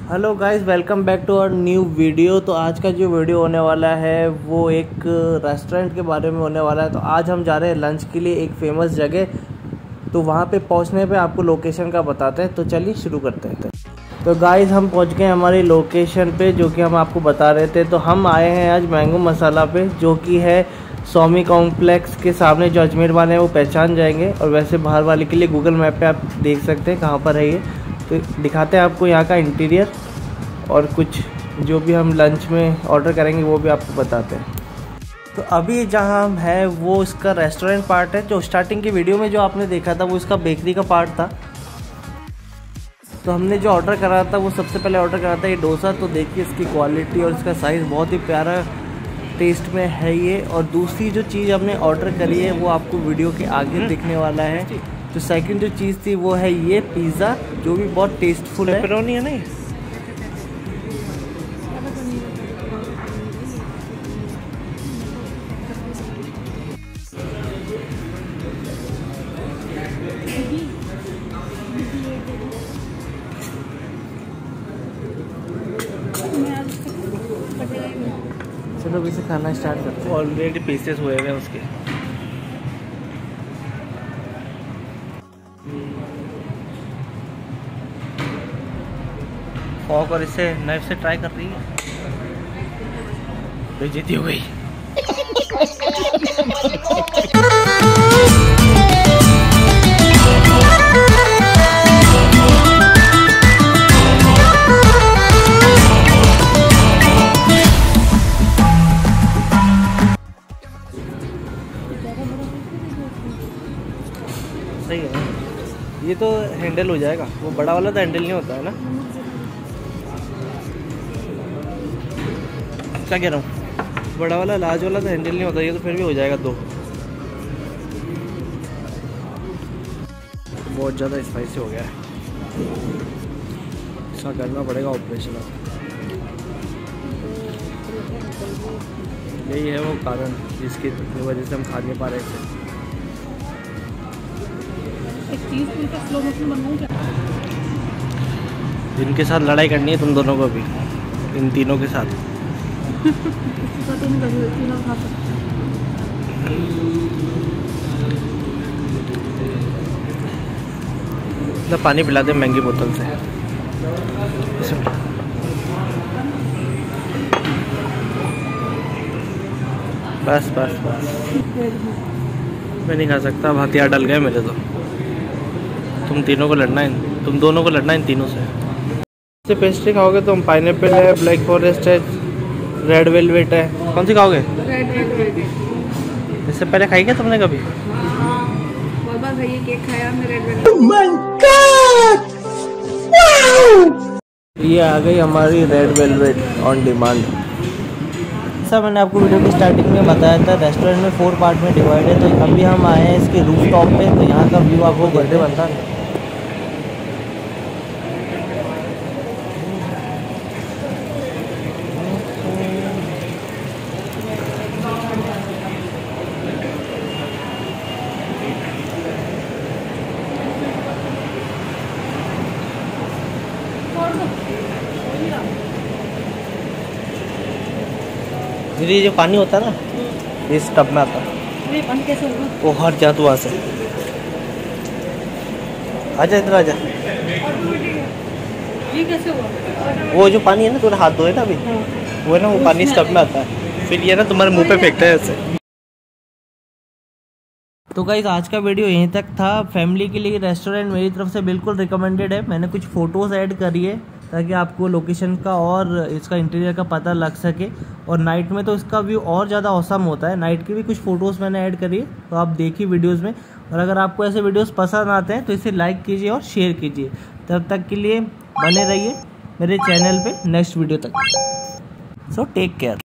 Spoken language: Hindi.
Hello guys, welcome back to our new video. तो आज का जो वीडियो होने वाला है वो एक रेस्टोरेंट के बारे में होने वाला है। तो आज हम जा रहे हैं लंच के लिए एक फेमस जगह। तो वहाँ पे पहुँचने पे आपको लोकेशन का बताते हैं। तो चलिए शुरू करते हैं। तो गाइस हम पहुँच गए हमारी लोकेशन पे, जो कि हम आपको बता रहे थे। तो हम आए हैं आज मैंगो मसाला पे, जो कि है स्वामी कॉम्प्लेक्स के सामने। जो अजमेर वाले हैं वो पहचान जाएंगे, और वैसे बाहर वाले के लिए गूगल मैप पे आप देख सकते हैं कहाँ पर है ये। तो दिखाते हैं आपको यहाँ का इंटीरियर, और कुछ जो भी हम लंच में ऑर्डर करेंगे वो भी आपको बताते हैं। तो अभी जहाँ हम हैं वो इसका रेस्टोरेंट पार्ट है। जो स्टार्टिंग की वीडियो में जो आपने देखा था वो इसका बेकरी का पार्ट था। तो हमने जो ऑर्डर करा था वो सबसे पहले ऑर्डर करा था ये डोसा। तो देखिए इसकी क्वालिटी और इसका साइज़ बहुत ही प्यारा टेस्ट में है ये। और दूसरी जो चीज़ हमने ऑर्डर करी है वो आपको वीडियो के आगे दिखने वाला है। तो सेकंड जो चीज़ थी वो है ये पिज़्ज़ा, जो भी बहुत टेस्टफुल है। पेपरोनी है नहीं, चलो इसे खाना स्टार्ट करते हैं। ऑलरेडी पीसेस हुए हैं उसके। फॉक और इसे नाइफ से ट्राई कर रही है, बेइज्जती हो गई। सही है ना, ये तो हैंडल हो जाएगा। वो बड़ा वाला तो हैंडल नहीं होता है ना। क्या कह रहा हूँ, बड़ा वाला लार्ज वाला तो हैंडल नहीं होता। ये तो फिर भी हो जाएगा दो। बहुत ज़्यादा स्पाइसी हो गया है, इसका करना पड़ेगा ऑपरेशन। यही है वो कारण जिसकी वजह से हम खा नहीं पा रहे थे। जिनके साथ लड़ाई करनी है तुम दोनों को भी, इन तीनों के साथ। ना पानी पिला दे महंगी बोतल से। बस बस बस, मैं नहीं खा सकता। अब हथियार डल गए मेरे तो। तुम तीनों को लड़ना है, तुम दोनों को लड़ना है इन तीनों से। पेस्ट्री खाओगे तुम? पाइनएप्पल है, ब्लैक फॉरेस्ट है, रेड वेलवेट है। कौन सी खाओगे? इससे पहले खाई क्या तुमने कभी? बहुत बार खाई है, केक खाया हमने red velvet. Oh my God! ये आ गई हमारी red velvet on demand. Sir मैंने आपको वीडियो की स्टार्टिंग में बताया था रेस्टोरेंट में 4 पार्ट में डिवाइड है। तो अभी हम आए हैं इसके रूफ टॉप पे। तो यहाँ का व्यू आपको बर्थडे बनता है। दीदी जो पानी होता है ना इस टब में आता है। पानी कैसे होगा? वो हट जा तू वहाँ से। आजा इधर आजा। ये कैसे हुआ? वो जो पानी है ना, तूने हाथ धोए ना अभी, वो है ना, वो पानी इस टब में आता है। फिर ये ना तुम्हारे मुंह पे फेंकता है ऐसे। तो गाइस आज का वीडियो यहीं तक था। फैमिली के लिए रेस्टोरेंट मेरी तरफ से बिल्कुल रिकमेंडेड है। मैंने कुछ फ़ोटोज़ ऐड करी है ताकि आपको लोकेशन का और इसका इंटीरियर का पता लग सके। और नाइट में तो इसका व्यू और ज़्यादा औसम होता है। नाइट की भी कुछ फ़ोटोज़ मैंने ऐड करी है, तो आप देखिए वीडियोज़ में। और अगर आपको ऐसे वीडियोज़ पसंद आते हैं तो इसे लाइक कीजिए और शेयर कीजिए। तब तक के लिए बने रहिए मेरे चैनल पे नेक्स्ट वीडियो तक। So take care.